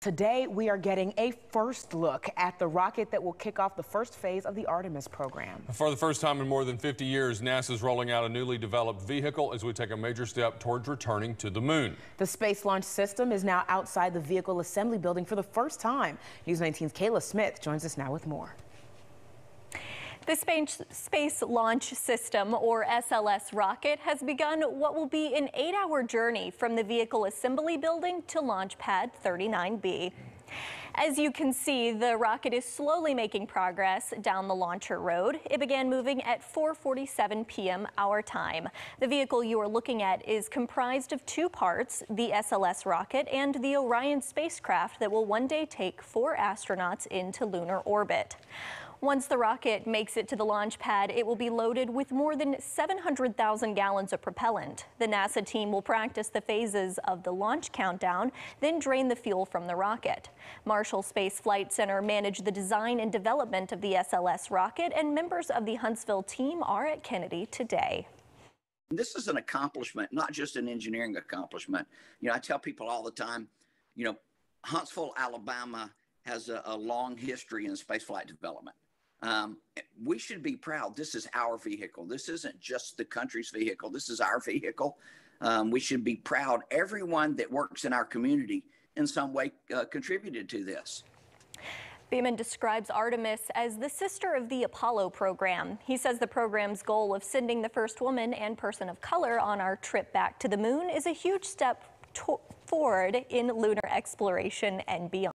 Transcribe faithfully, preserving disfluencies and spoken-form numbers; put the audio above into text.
Today, we are getting a first look at the rocket that will kick off the first phase of the Artemis program. For the first time in more than fifty years, NASA's rolling out a newly developed vehicle as we take a major step towards returning to the moon. The Space Launch System is now outside the vehicle assembly building for the first time. News nineteen's Kayla Smith joins us now with more. The Space, Space Launch System, or S L S rocket, has begun what will be an eight-hour journey from the vehicle assembly building to Launchpad thirty-nine B. As you can see, the rocket is slowly making progress down the launcher road. It began moving at four forty-seven p m our time. The vehicle you are looking at is comprised of two parts, the S L S rocket and the Orion spacecraft that will one day take four astronauts into lunar orbit. Once the rocket makes it to the launch pad, it will be loaded with more than seven hundred thousand gallons of propellant. The NASA team will practice the phases of the launch countdown, then drain the fuel from the rocket. Marshall Space Flight Center managed the design and development of the S L S rocket, and members of the Huntsville team are at Kennedy today. This is an accomplishment, not just an engineering accomplishment. You know, I tell people all the time, you know, Huntsville, Alabama has a, a long history in spaceflight development. Um, we should be proud. This is our vehicle. This isn't just the country's vehicle. This is our vehicle. Um, we should be proud. Everyone that works in our community in some way uh, contributed to this. BEAMAN describes Artemis as the sister of the Apollo program. He says the program's goal of sending the first woman and person of color on our trip back to the moon is a huge step forward in lunar exploration and beyond.